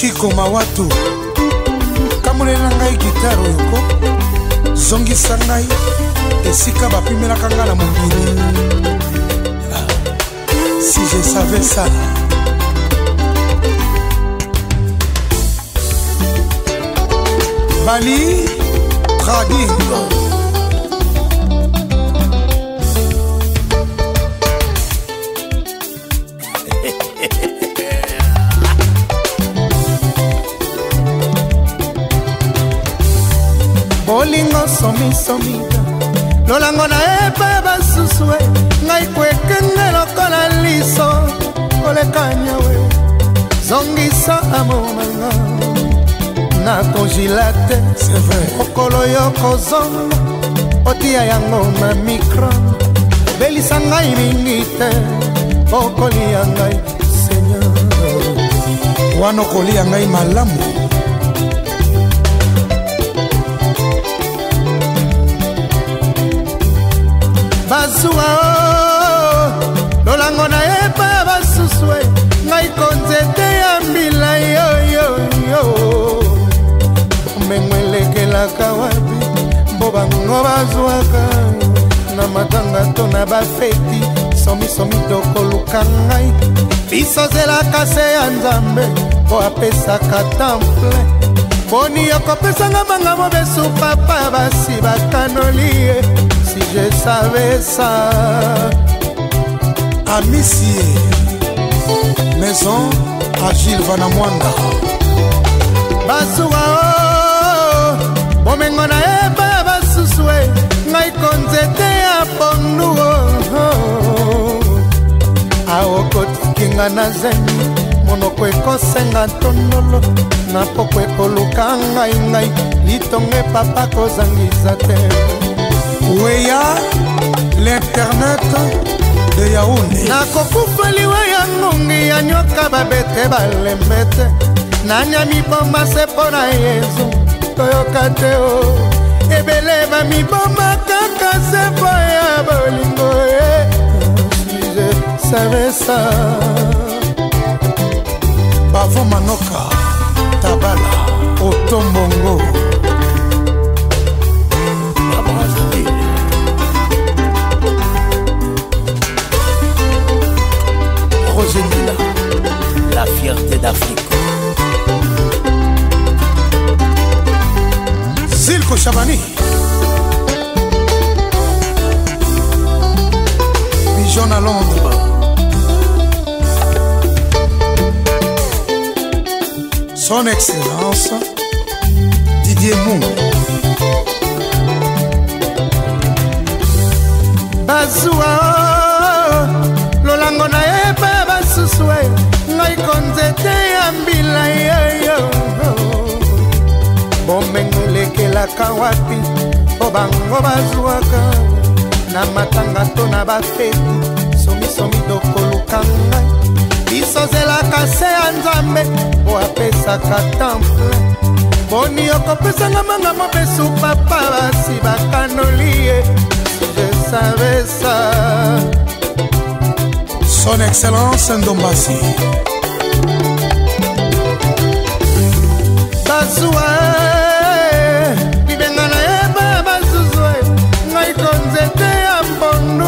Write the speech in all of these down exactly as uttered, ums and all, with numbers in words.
Chico Mawatu kamonela ngai gitaro yoko zongisa ngai esika bapimelaka nga na mokili. Si je savais ça. Bali Trading bolingo somi somida lolango na eba basusue ngai kwekenge lokola liso kolekanya we zongisa amonanga na congilate c'est vrai okolo yoko zongo otia yango na micro belisa ngai mingi te okolia ngai seigneur wana okolia ngai malamu. Bazua lolango na eba basusue ngai konzete ya mbila yo yo yo mengwelekelaka wapi mbo bango bazwaka na matanga to na bafeti somisomi tokoluka ngai biso zelaka se ya nzambe po apesaka temple boni okopesanga manga mobesu papa basi bakanolie. Si je savais ça. Amici Maison Agile Vanamwanda Basuwa o bomengo na eba basusue ngai konzete ya pondu o aokotikinga na zemi monoko ekosenga tondolo na poko ekoluka ngai ngai litonge papa kozangisa te. Weya l'internet de Yaoundé nakokufaliwa ya ngungi ya nyoka babete balembete nanya miboma se pona Yesu toyoka te o ebele ba miboma kaka se po ya bolingo e. Si je savais ça. Bavo Manoka Tabala Otombongo Rosemila, la fierté d'Afrique. Silko Chabani Bijon à Londres. Son Excellence Didier Mou Bazua lolango na eba basusue ngai konzete ya mbila yo bomengelekelaka wapi po bango bazwaka na matanga to na bafeti somisomi tokoluka ngai biso zelaka se ya nzambe po apesaka temple boni okopesanga manga mobesu papa basi bakanolie. Je savais ça. Son Excellence Ndombasi Basua bibenga na eba basuzue ngai konzete ya mbondu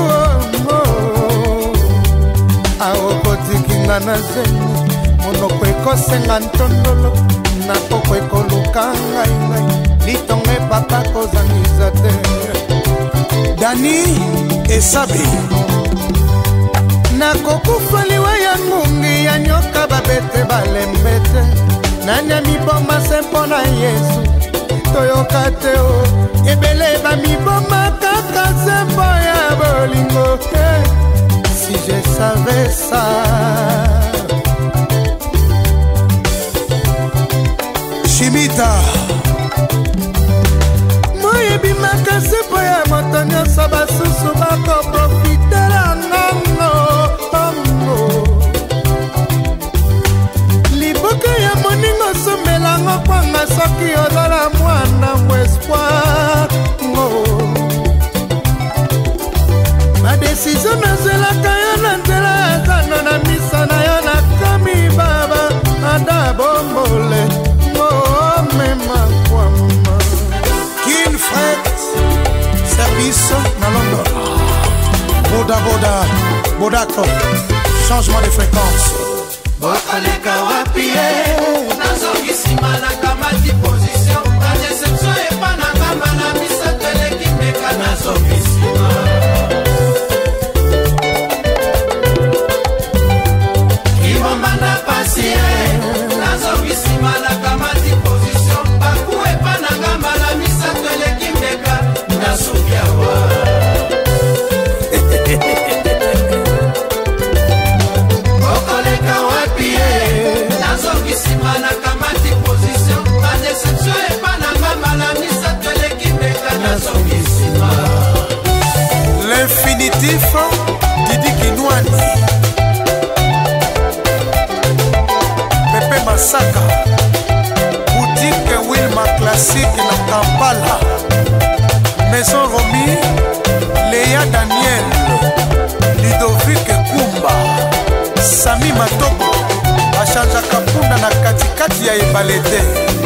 aokotikinga na zemi monoko ekosenga ntondolo na poko ekoluka ngai ngai litonge papa kozangisa te. Dani Esabi nakokufaliwa ya ngungi ya nyoka babete balembete nanya miboma se mpona Yesu toyoka te o ebele ba miboma kaka se mpo ya bolingo. Si je savais ça. Chimita moyebimaka se mpo ya moto nyonso basusu bakoprofitela ngango ongo liboka ya moningo sombelango kwanga soki ozala mwana mo espoir ngo badesizio nazelaka yo na nzela ya zano na misa na yo nakomi baba ada bombole Bodako, changement de fréquence. Bokoleka wapi nazongisima na kamati position na deception epa na ngamba na misato eleki meka nazongisima ibomba na pasi nazongisima na kamati position baku epa na ngamba na misato eleki meka nasokiawa L'infinitif Didi Kinwani Pepe Masaka Boutique Wilma Classique na Kampala Maison Romy Léa Daniel Ludovic Kumba Sami Matoko Achanja Kapunda na katikati ya Ebalete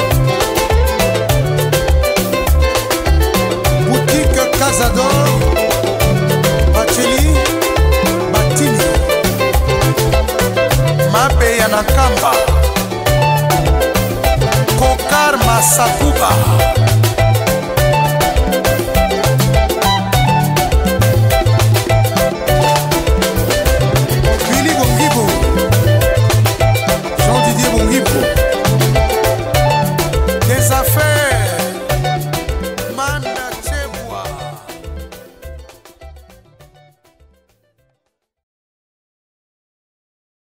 Boutique Cazador Bacheli Batini Mabe ya Nakamba Kokar Masakuba